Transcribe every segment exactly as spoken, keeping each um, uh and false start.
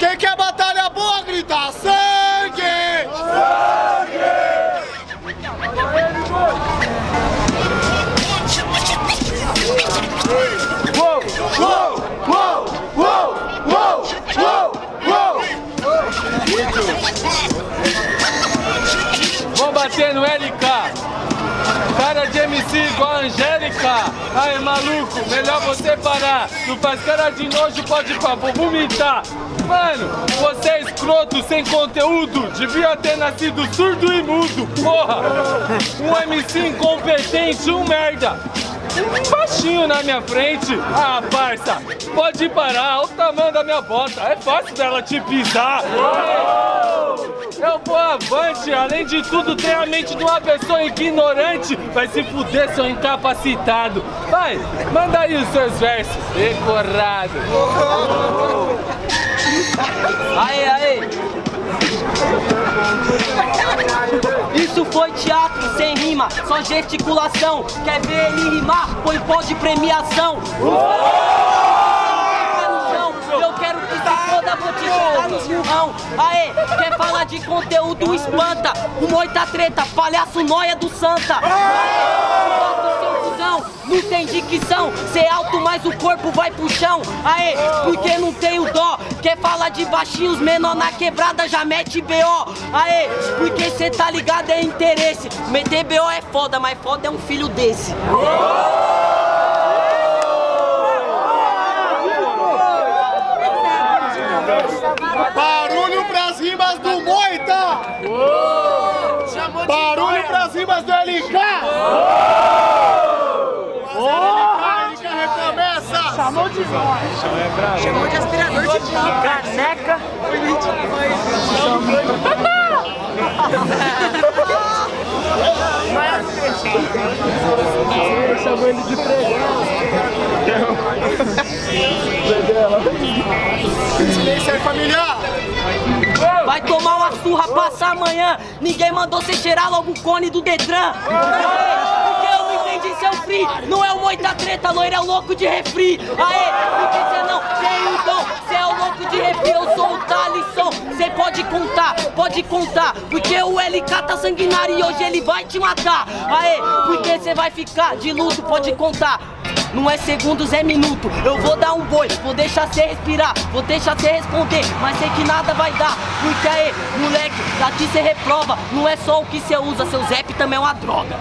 Quem quer batalha boa, grita sangue! Sangue! Uou, uou, uou, uou, uou, uou, uou! Vou bater no L K. Cara de M C igual a Angélica. Ai, maluco, melhor você parar. Não faz cara de nojo, pode ir pra vou vomitar. Mano, você é escroto, sem conteúdo. Devia ter nascido surdo e mudo, porra. Um M C incompetente, um merda. Um baixinho na minha frente. Ah, parça, pode parar, olha o tamanho da minha bota. É fácil dela te pisar. Eu vou avante, além de tudo tem a mente de uma pessoa ignorante. Vai se fuder, seu incapacitado. Vai, manda aí os seus versos, decorado. Aê, aê. Isso foi teatro sem rima, só gesticulação. Quer ver ele rimar? Põe pó de premiação. Eu quero que se foda, vou te jogar no churrão. Aê, quer falar de conteúdo, espanta. O Moita Treta, palhaço nóia do Santa. Não tem dicção, cê alto, mas o corpo vai pro chão. Aê, porque não tenho dó. Quer falar de baixinhos, menor na quebrada, já mete B O. Aê, porque cê tá ligado, é interesse. Meter B O é foda, mas foda é um filho desse. Barulho pras rimas do Moita! Barulho pras rimas do L K! L K recomeça! Chamou de voz. Chamou de aspirador de pó. Caneca. Chamou ele de pregão. Silêncio aí, familiar! Vai tomar uma surra, passa amanhã. Ninguém mandou você cheirar logo o cone do Detran. Porque eu não entendi seu free. Não é o Moita Treta, loiro é o louco de refri. Aê, porque cê não tem o dom. Cê é o louco de refri, eu sou o Talisson. Cê pode contar, pode contar. Porque o L K tá sanguinário e hoje ele vai te matar. Aê, porque cê vai ficar de luto, pode contar. Não é segundos, é minuto. Eu vou dar um boi, vou deixar cê respirar, vou deixar cê responder, mas sei que nada vai dar. Porque aí, moleque, daqui cê reprova. Não é só o que cê usa, seu zap também é uma droga.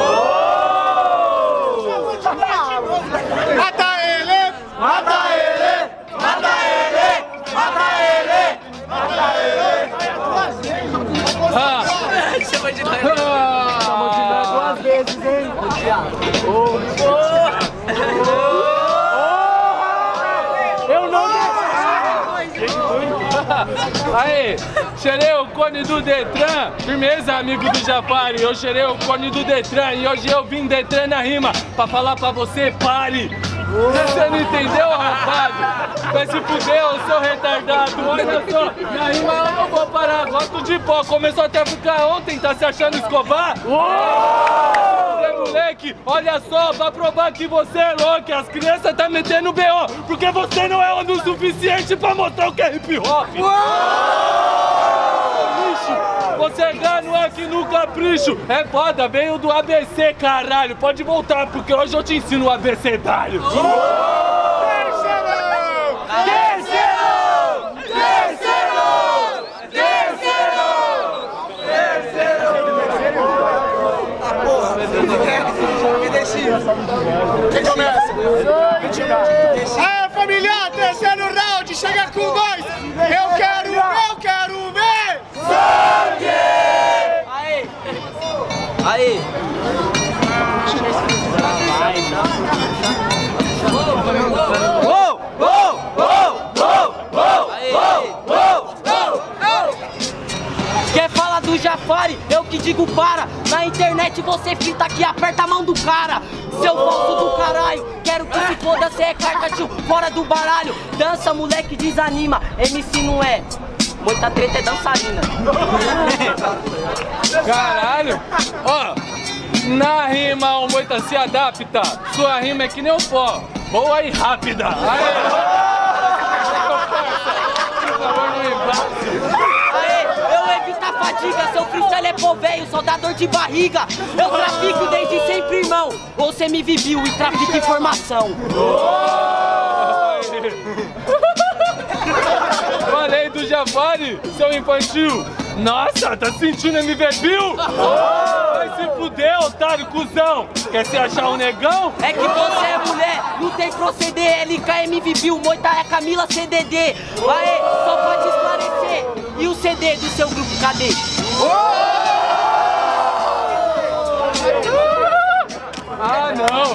Mata ele! Mata ele! Mata ele! Mata ele! Mata ele! Ah. Chama de nós. Ah. Chamou de nós duas vezes, hein? Eu não Aí, cheirei o cone do Detran. Firmeza, amigo do Jafari. Eu cheirei o cone do Detran e hoje eu vim Detran na rima pra falar pra você, pare. Você não entendeu, arrombado? Vai se fuder, eu sou retardado. Olha só, minha rima eu não vou parar. Gosto de pó, começou até a ficar ontem, tá se achando Escobar? Você, moleque, olha só, pra provar que você é louco. As crianças tá metendo B O, porque você não é o suficiente pra mostrar o que é hip hop. Você ganhou aqui no capricho. É foda, veio do A B C, caralho. Pode voltar, porque hoje eu te ensino o abecedário. Terceirão! Terceirão! Terceirão! Terceirão! Ah, porra! Me deixa. Quem começa? Ah, família, terceiro round, chega com nós! Eu quero, eu quero ver! Sangue! Aê! Aê! Uou! Uou! Uou! Uou! Uou! Aê! Uou! Uou! Quer falar do Jafari? Eu que digo para. Na internet você frita aqui, aperta a mão do cara. Seu falso do caralho, quero que se foda, cê é carta, tio, fora do baralho. Dança, moleque, desanima, M C não é. Moita Treta é dançarina. Caralho! Ó, na rima o Moita se adapta. Sua rima é que nem o pó, boa e rápida. Aê! Aê, eu evito a fadiga, seu freestyle é pô velho, só dá dor de barriga. Eu trafico desde sempre, irmão. Ou você me viu e trafica informação. Falei do Javari, seu infantil. Nossa, tá sentindo M V Bill? Vai se fuder, otário, cuzão. Quer se achar um negão? É que você é mulher, não tem proceder. L K M V Bill, Moita é Camila C D D. Aê, só pode esclarecer. E o C D do seu grupo, cadê? Ah, não.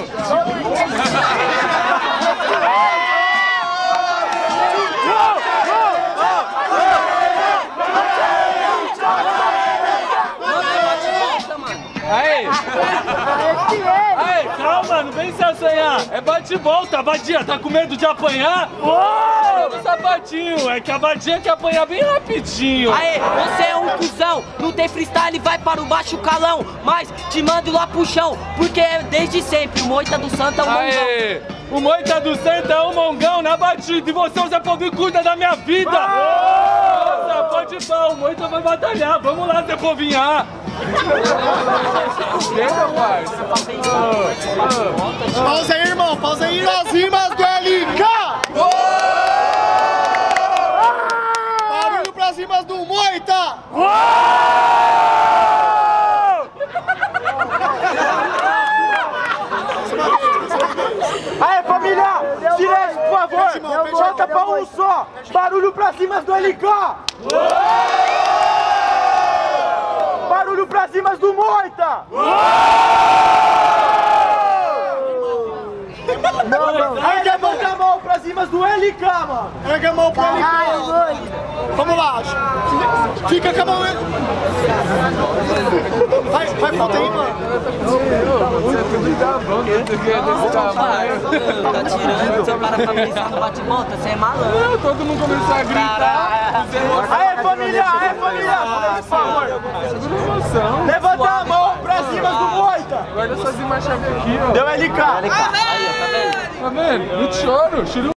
Aí! Aí, calma, não vem se assanhar! É bate-volta, a Badia tá com medo de apanhar? Uou! É sapatinho, é que a Badia quer apanhar bem rapidinho! Aê, você é um cuzão, não tem freestyle, vai para o baixo calão, mas te mando lá pro chão, porque é desde sempre o Moita do Santa é um mongão. Aê! O Moita do Santa é um mongão na batida e você, o Zé Povinho, cuida da minha vida! Nossa, pode ir pá, o Moita vai batalhar, vamos lá, Zé Povinha! Pausa aí, irmão, pausa aí nas rimas do L K! Barulho pras rimas do Moita! Aê, família! Silêncio, por favor! Volta pra um só! Barulho pra cima do L K! Barulho pra cima do Moita! Não, não! Ergue a mão, a mão pra cima do L K, mano! Ergue a mão pro L K! Vamos lá! Fica com a mão! Vai, vai, volta aí, mano! Tá tirando, você para pra pensar no bate-volta, você é malandro. Todo mundo começou a gritar. Aê, família! Aê, família! Por favor! Levanta a mão pra cima do Moita! Guarda suas imagens aqui, ó. Deu L K! Aí, ó, tá vendo? Tá vendo? Muito choro, choro.